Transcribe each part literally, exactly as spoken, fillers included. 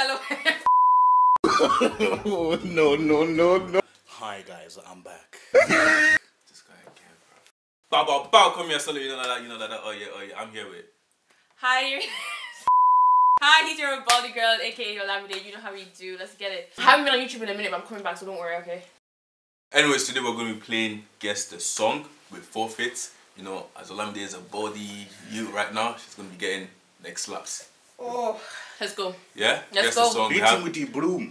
hello. No, no, no, no. Hi guys, I'm back. This guy again, bro. Bow, bow, bow, come here, solo, you know like that, you know like that. Oh yeah, oh yeah, I'm here with. Hi. Hi, he's your body girl, aka your Olamide. You know how we do. Let's get it. I haven't been on YouTube in a minute, but I'm coming back, so don't worry, okay? Anyways, today we're going to be playing Guess the Song with forfeits. You know, as Olamide is a body you right now, she's going to be getting next slaps. Oh, let's go. Yeah? Let's Guess go. the song. Beat We have... him with the broom.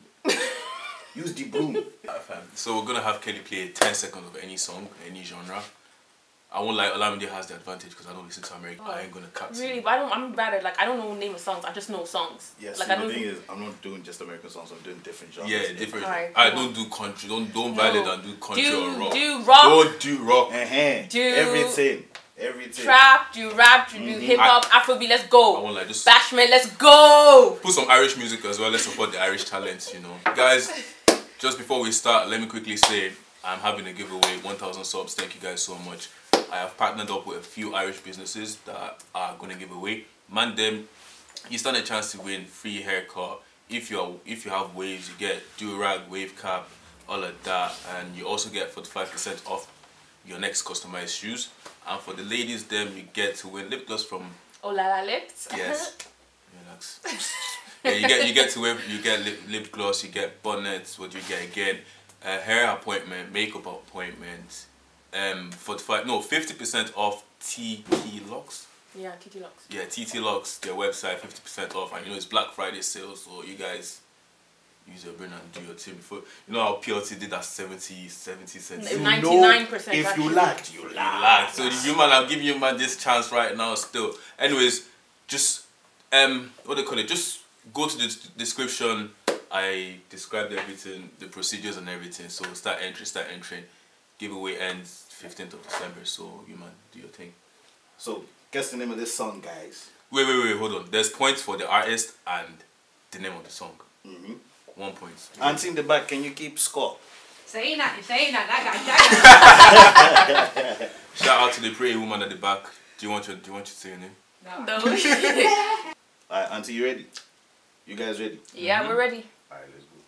Use the broom. So we're going to have Kelly play ten seconds of any song, any genre. I won't lie, Olamide has the advantage because I don't listen to American. Oh, I ain't gonna cut. Really, but I don't. I'm bad at like I don't know the name of songs. I just know songs. Yes. Like See, I don't. the thing is, I'm not doing just American songs. I'm doing different genres. Yeah, different. Right, I cool. don't do country. Don't don't violate No. and do country Do or rock. do rock. Don't do rock. Uh-huh. Do everything. Everything. Trap. Do rap. Do, do Mm-hmm. hip hop. Afrobeat. Let's go. I won't lie, just Bashment. Let's go. put some Irish music as well. Let's support the Irish talents. You know, guys. Just before we start, let me quickly say I'm having a giveaway. one thousand subs. Thank you guys so much. I have partnered up with a few Irish businesses that are going to give away. MANDEM, you stand a chance to win free haircut. If you are, if you have waves, you get Durag, wave cap, all of that, and you also get forty-five percent off your next customized shoes. And for the ladies, them you get to win lip gloss from. Oh la la lips. Yes. Relax. Yeah, you get you get to win. You get lip, lip gloss. You get bonnets. What do you get again? A hair appointment, makeup appointment. Um, forty-five, no, fifty percent off T T Locks. Yeah, T T Locks. Yeah, T T Locks, their website, fifty percent off. And you know, it's Black Friday sale, so you guys use your brain and do your thing before. You know how P L T did that seventy, seventy cents. ninety-nine percent. If you lacked, you You lacked. laugh. So you man, I'm giving you man this chance right now still. Anyways, just, um, what do they call it? Just go to the description. I described everything, the procedures and everything. So start entering, start entering. Giveaway ends fifteenth of December, so you man, do your thing. So, guess the name of this song, guys. Wait, wait, wait, hold on. There's points for the artist and the name of the song. Mm-hmm. One point. Auntie in the back, can you keep score? Saying that, you're saying that, that guy. Shout out to the pretty woman at the back. Do you want your, do you want your to say your name? No. Alright, Auntie, you ready? You guys ready? Yeah, Mm-hmm. we're ready. Alright, let's go.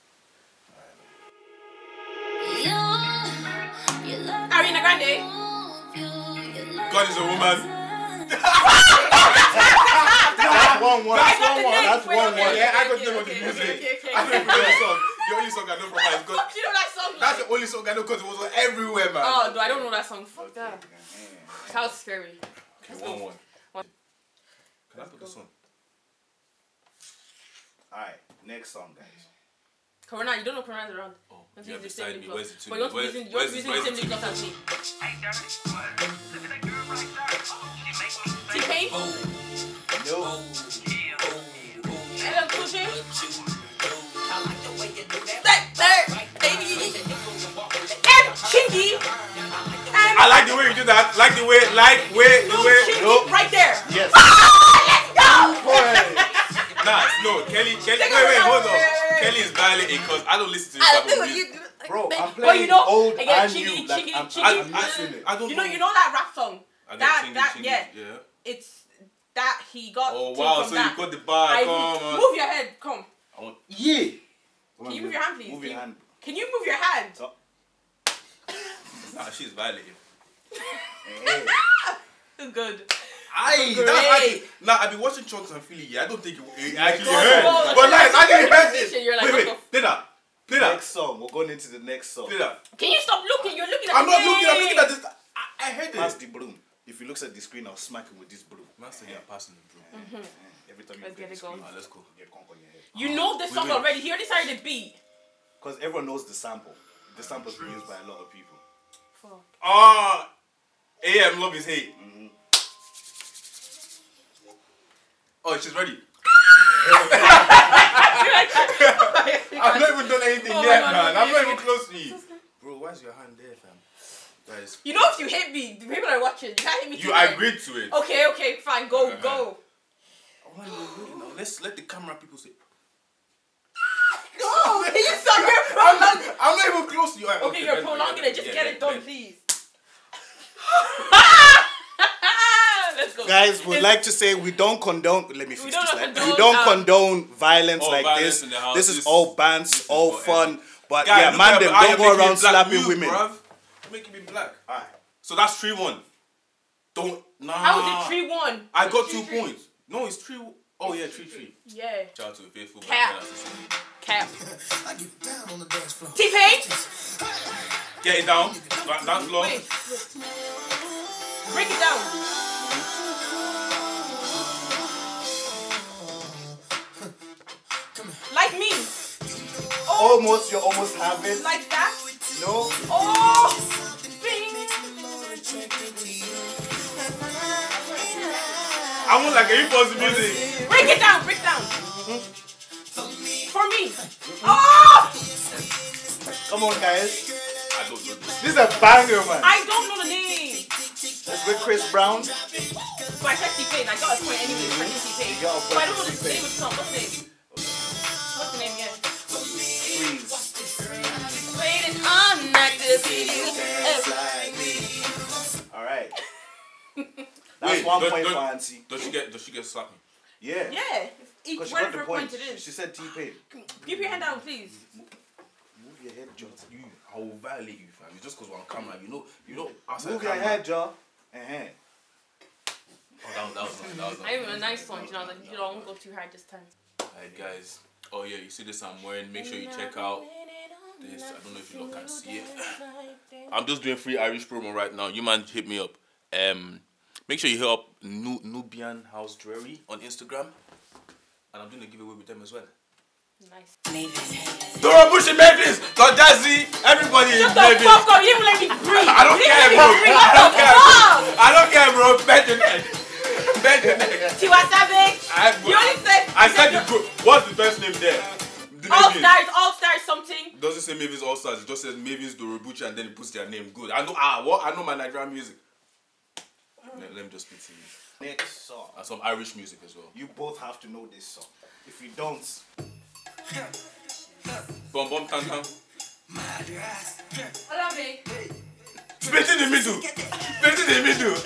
Ariana Grande. God is a woman. That's one one. That's one one. That's one one. Yeah, I got the name of the music. I know the only song. The only song I know from her is God. Fuck, you know that song? That's the only song I know because it was on everywhere, man. Oh, no, I don't know that song. Fuck that. That was scary. Okay, one one. Can I put this on? Alright, next song, guys. Corona, you don't know Corona's around. Oh, Let's you have use the same beside me. lip Where's gloss. the two? But you're Where's- using, you're where's- using the where's same the lip two? gloss as me. T-Pain? No. Hello, Cool J? There, there, baby. And Chingy. And I like the way you do that. Like the way, like way, the no, way. Chingy No, right there. Yes. Let's go! nah, no. Kelly, Kelly. Take Wait, wait, it hold out. on. Kelly is violating because I don't listen to this I type do of you music. do. Bro, Like, I'm but playing you know, old I get and Chingy, new. Like, Chingy, I'm, Chingy. I'm mixing it. I don't You know, know. you know that rap song. I get That, chingy, that, chingy, yeah. yeah. It's that he got. Oh thing wow, from so that. you got the bar. I, Come on. move your head. Come. I want. Yeah. Can you move your hand, please? Move Can your you- hand. Can you move your hand? So, Nah, she's violating. hey. Good. Aye, Great. that's actually. Nah, I've been watching Chunks and Philly. Yeah, I don't think it, it actually Go, heard. go, But go. like, it's actually heard Position, it. you're like, Wait, what wait, the play that. Play that. Next song. We're going into the next song. Play that. Can you stop looking? You're looking at I'm the not looking. I'm game. looking at this. I, I heard Pass it. the broom. If he looks at the screen, I'll smack him with this broom. Master, yeah, passing the broom. Mm-hmm. Every time you Let's look get at the it screen, going. Ah, let's go. get conk on your head. You know the Wait, song wait. already. He already started the beat. Because everyone knows the sample. The sample's been used by a lot of people. Fuck. Ah, A M love is hate. Mm-hmm. Oh, she's ready. I'm I've not even done anything Oh my yet, God, man. no, I'm not no, even no. close to you. Bro, why's your hand there, fam? Guys, You know if you hit me, the people are watching. You can't hit me you too hard. agreed to it. Okay, okay, fine. Go, Uh-huh. go. Oh, wait, now. Let's let the camera people say. Go. Can you stop your I'm prolong? not, I'm not even close to you. Okay, you're then, prolonging yeah, it. Just yeah, get yeah, it done, yeah. please. Let's go. Guys, would like to say we don't condone. Let me fix We this. don't Like, condone, we don't um, condone violence oh, like violence this. in the house. This is This- all bants, this is all for fun. everyone. But Guys, yeah, look man, at- them I don't am go making around black slapping move, women. Bruv. You're making me black. Alright. So that's three one. Don't. Nah. How is it three one? I got two points. No, it's three. Oh yeah, three three. Yeah. Shout out to the faithful. Cap. Cap. I get down on the dance floor. T-Pain? Get it down. That, that's low. Wait. Break it down. Like me. Almost, you almost have it. Like that. No. Oh! I want like a hip-hop music. Break it down, break it down. For me. Oh! Come on, guys. I don't know this. This is a banger, man. I don't know the name. It's with Chris Brown. But I said T-Pain. I got a point anyway. I said T-Pain. You got a point But I don't know for the T-Pain. name of the song. What's the name? What's the name? Yeah. Freeze. Waiting all night to see you. Alright. That's Wait, one don't- point don't- for Auntie. Does she get? Does she get slapped? Yeah. Yeah. Each Because she word got for the a point point. it is. She said T-Pain. Keep your hand down, please. Move your head, Joe. You, I will violate you, fam. It's just because we're on camera. You know, you know. Outside Move your camera. head, Joe. Uh-huh. Oh, that was, that was nice. That was nice. I even a nice one, you know, like, you don't go too hard this time. Alright, guys. Oh yeah, you see this I'm wearing. Make sure you check out this. I don't know if you lot can see it. I'm just doing free Irish promo right now. You man hit me up. Um, make sure you hit up Nu Nubian House Jewelry on Instagram, and I'm doing a giveaway with them as well. Nice. Dora Bush and Mavis, Don Jazzy, everybody in Shut the Mavis. fuck up, you didn't even let me breathe. I don't You care, didn't bro. even breathe. I What don't the care. Bro. fuck? I don't care, bro. Bend your neck. Bend your neck. Tiwa Savage. I, You only said. I you said the your- group. What's the first name there? The All Mavis. stars, all stars, something. It doesn't say Mavis All Stars. It just says Mavis Dorobuchi and then it puts their name. Good. I know. Ah, what? I know my Nigerian music. Let, let me just speak to you. Next song. And some Irish music as well. You both have to know this song. If you don't, Bum bum tan tan. I love it. Split in the middle. Split in the middle.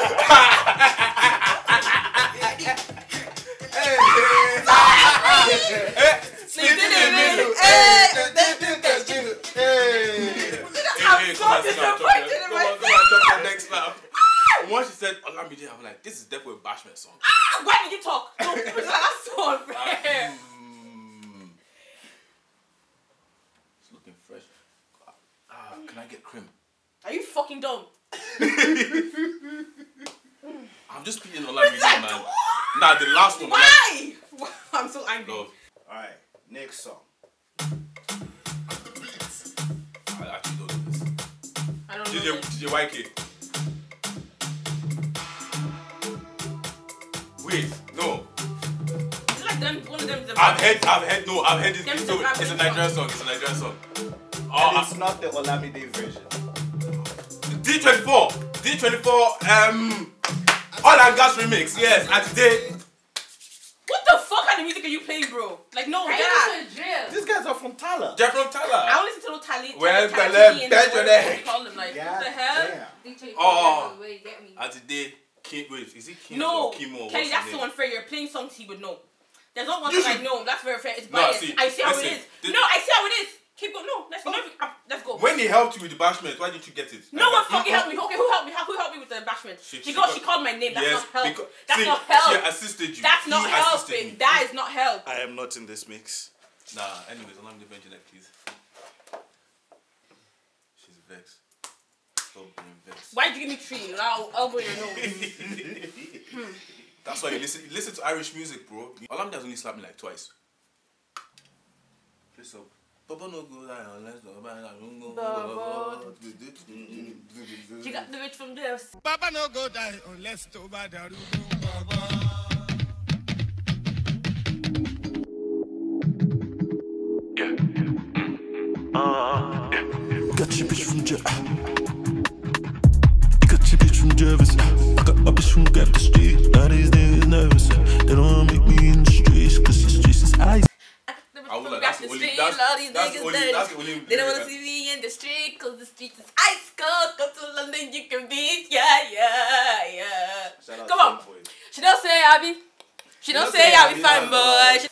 Split in the middle. hey, I'm so disappointed in Come on, come on, myself. come on, next lap. And once she said Olamide, I'm like, this is definitely a Bashment song. Ah, why did you talk? No, that's so unfair. Mm. It's looking fresh. Ah, can I get cream? Are you fucking dumb? I'm just speaking Olamide, man. Nah, the last one. Why? I'm so angry. Love. Alright, next song. I actually don't know this. I don't D J, know. this. D J Y K. Wait, no. Is it like them, one of them? them I've heard, I've heard, no, I've heard this. Them So Zimbabwe it's a Nigerian song. It's a Nigerian song. And Oh, it's not the Olamide version. D twenty-four. D twenty-four. Um, Oil and Gas remix. Yes, and today. What the fuck kind of music are you playing, bro? Like, no, yeah. These guys are from Tala. They're from Tala. I don't listen to no Tali. Well, Tali- Bele, Tali and bet whatever your neck. they call them. Like, Yeah, what the hell? damn. Oh. Wait, get me. And today, Kim, wait, is it Kim No, or Kimo? Or Kelly, what's that's his so name? unfair. You're playing songs he would know. There's not one You song I should- know. That's very fair. It's No, biased. see, I see how listen, it is. this- No, I see how it is. Keep going. No, let's go. No, ah, let's go. When he helped you with the bashment, why didn't you get it? No Like, one that- fucking helped me. Okay, who helped me? Who helped me with the bashment? She- She, she got, got- she called my name. That's Yes, not help. because- That's see, not help. She assisted you. That's not He assisted helping. you. That is not help. I am not in this mix. Nah, anyways, allow me to mention that, please. She's vexed. Stop being vexed. Why did you give me three? I'll, I'll go in your nose. That's why you listen, you listen to Irish music, bro. Olamide has only slapped me like twice. Please stop. Baba no go die unless the Baba Baba. She got the bitch from this. Baba no go die unless to bad Baba. Got your bitch from Jeff. Got your bitch from Jervis. I got my bitch from Grab the Street. Now these niggas nervous. They don't wanna make me in the streets, cause the streets is ice. I would like, that's the only, that's, that's the only, that's the only. They don't want to see me in the street cause the streets is ice cold. Come to London, you can be, yeah, yeah, yeah. Shout out Come to on, don't say I'll be fine, boy.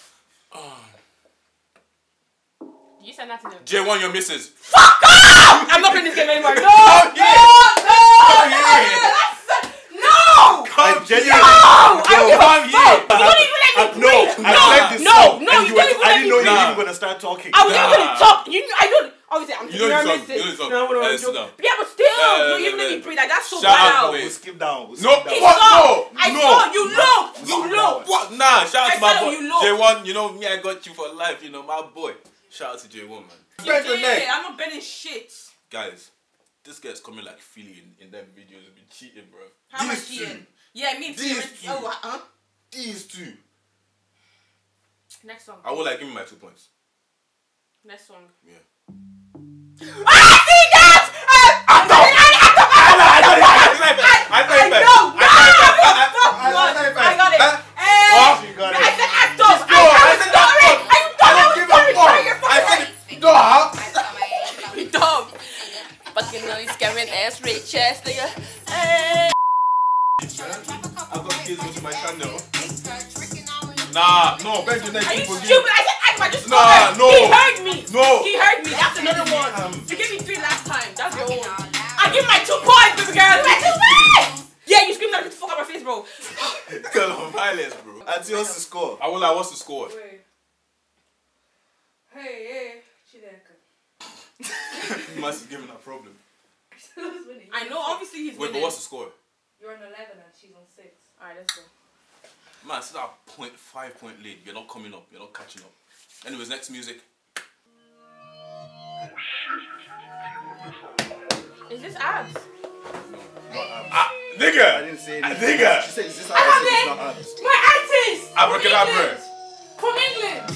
You said that to them. J one, your missus. Fuck off! I'm not playing this game anymore. No! Come No! here. No! Come here. No! Come genuinely- No! I don't give a Come here. fuck. You don't even let me Uh, no, breathe. I No! played this No! song No! and You were- don't even I let didn't me know you were Nah. even gonna start talking. I was even Nah. gonna talk. You, I don't. Obviously, I'm You know you're the song, missing. you know the song. No, no, no, Yeah, no, sit down. yeah, but still, Yeah, you yeah, even let yeah. me breathe. Like that's so Shout bad out, out. wait. We'll skip down. We'll No, skip He down. what? saw. No, I no. saw you looked. You No. looked. What? Nah, shout out I to my said boy. you look. J one, you know me, I got you for life, you know, my boy. Shout out to J one, man. You Bend your did. neck. I'm not bending shit. Guys, this guy's coming like Philly in, in them videos. You've been cheating, bro. How much These two. cheating? Yeah, me and These Steven- two. Oh, huh? These two. Next song. I would like give me my two points. Next song. Yeah. I see that! I know. I know. I know. No, fuck one. I got it. Hey, What? You got I it. said act up. No, I said act up. I don't give a fuck. I said no. You dumb. Fucking on these scamming ass rich ass nigga. Hey. I've got kids watching my channel. Nah, no, bend your neck. Are you people give- stupid? I said act up. I just Nah, told her. no. He heard me. No. He heard me. That's another one. Um, You gave me three last time. That's your own. I give my two points, baby girl. My two points. Yeah, you screamed like get the fuck out of my face, bro. Girl on violence, bro. Auntie, what's the score? I will like, what's the score? Wait. Hey, hey. She there. You must have given a problem. I know, obviously he's Wait, winning. but what's the score? You're on eleven and she's on six. Alright, let's go. Man, it's not a point five point lead. You're not coming up. You're not catching up. Anyways, next music. Is this abs? Ah, nigga! I didn't say Ah, anything. nigga! She said, is this I have how it's it. not abs? My artist! Abracadabra. From England!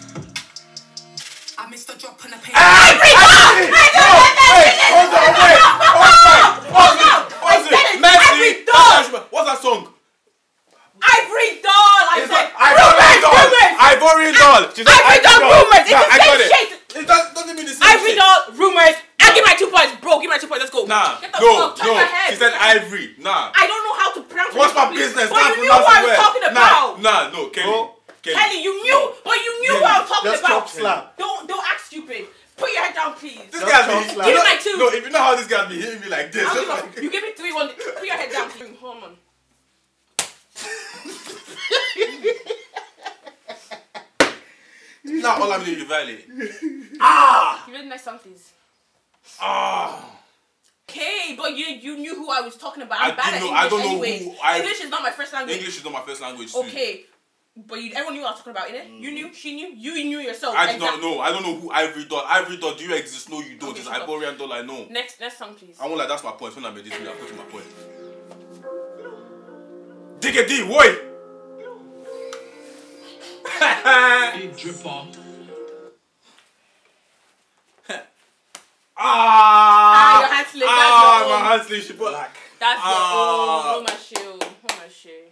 I missed a drop on a page. Ivory dog! No! Wait! Hold on! Wait! Hold on! Pause it! Pause said it. it! Messi! Ivory dog! What's that song? Ivory doll! I It's said not- Ivory doll! rumors! Ivory doll! She said Ivory doll rumors! It's Nah, the I got same it. shit! It does- doesn't mean the same Ivory shit. doll rumors! I'll give my two points, bro. Give my two points. Let's go. Nah, Get the no, fuck out no. of my head. She said Ivory. Nah. I don't know how to pronounce What's it my properly, business? But Can't you knew what pronounce I it was well. talking Nah, about. nah, no, Kelly. Oh. Kelly. Kelly, you knew, but you knew what I was talking Just about. chop slap. Don't, don't act stupid. Put your head down, please. This Just guy chop be, slap. you Give me know- my two. No, if you know how this guy be hitting me like this. I'll just give like, a- you give me three, one. Put your head down, please. Hold on. nah, all I'm doing is violate. Give me the next song, please. Ah. Okay, but you you knew who I was talking about. I I'm bad do at know- English I don't know anyway. who I- English is not my first language. English is not my first language. Too. Okay, but you, everyone knew what I was talking about, innit? You knew, she knew, you knew yourself. I do Exact- not know. I don't know who Ivory Doll. Ivory Doll, do you exist? No, you don't. Okay, It's shut up. Ivorian Doll, I know. Next, next song, please. I won't like, that's my point. When I'm editing, I'm putting my point. Dig a D, boy! Big dripper. Ah! Ah, your hand slip, that's Ah, your own. my hand slip. She put like. That's Ah. the oh, oh my shoe, oh my shoe.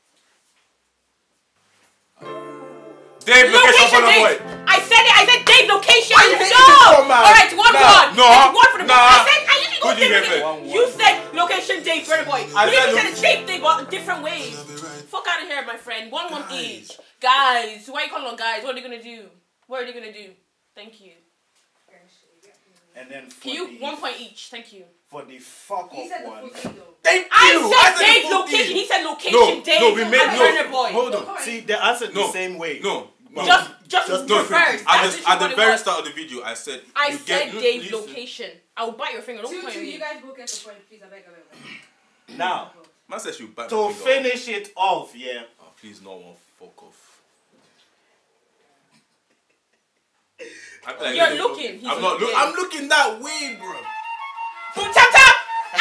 Dave, location, Location, follow boy. Dave. I said it. I said Dave location. Why you no. hitting me so, man? All right, one Nah, one. no, It's one for the nah. I said I usually go Who do you different get things. first? You said location Dave, Burner Boy. I You said even lo- said the same thing, but different ways. Fuck out of here, my friend. One one each. Guys, why are you calling on guys? What are they gonna do? What are they gonna do? Thank you. And then for Can you the, one point each? Thank you. for the fuck He off said the one. full thing though. Thank I you. said the Dave full location. thing. He said location No, Dave. no, we made I'm no. Burner Boy. Hold on. See, they answered No. the same way. No. no. Just, just, Just no different. first. At That's the, literally at the what it very was. start of the video, I said. I you said get, Dave listen. location. I will bite your finger. Don't Two, point two, at me. you guys both get the point, please. I beg, I beg, I beg. Now, Man said she would back to my finger off. finish it off, yeah. Oh, please, no one fuck off. I feel like You're looking- looking. He's I'm not. Look, looking. I'm looking that way, bro. Boom tap tap. No,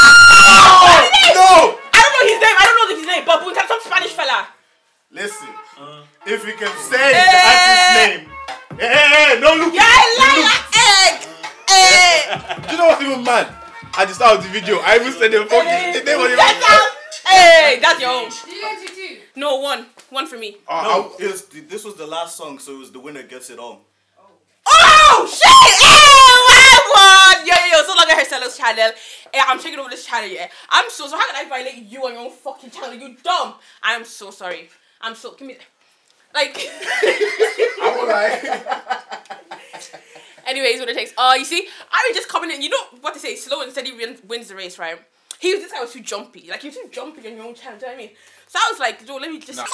I don't know his name. I don't know his name, but Boom tap, some Spanish fella. Listen, if we can say the artist's name. Hey, hey, hey, no look. Yeah, Lila egg. Hey. Do you know what's even mad? At the start of the video, I even said the fucking the name of the Tap tap. Hey, that's your own. Did you get two, two? No, one. One for me. Uh, No, it was, this was the last song, so it was the winner gets it all. Oh, shit. Hey, I won. Yo, yo, yo. So long as her seller's channel. Eh, I'm taking over this channel, yeah. I'm so sorry. How can I violate you on your own fucking channel? You dumb. I'm so sorry. I'm so give me like. I was like. Anyways, what it takes. Oh, uh, you see, I was just coming in. You know what they say? Slow and steady win, wins the race, right? He was this guy was too jumpy. Like he was too jumpy on your own channel. Do you know what I mean? So I was like, Joe, let me just. Nah.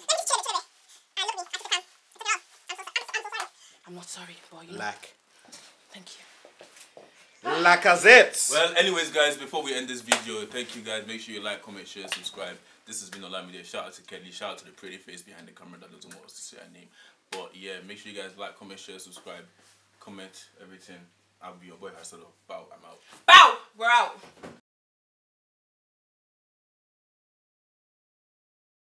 I'm not sorry, boy. You know. Lack. Thank you. Lacazette. Well, anyways, guys, before we end this video, thank you guys. Make sure you like, comment, share, subscribe. This has been Online Media. Shout out to Kelly. Shout out to the pretty face behind the camera that doesn't want us to say her name. But yeah, make sure you guys like, comment, share, subscribe, comment, everything. I'll be your boy, Hustler. Bow. I'm out. Bow. We're out.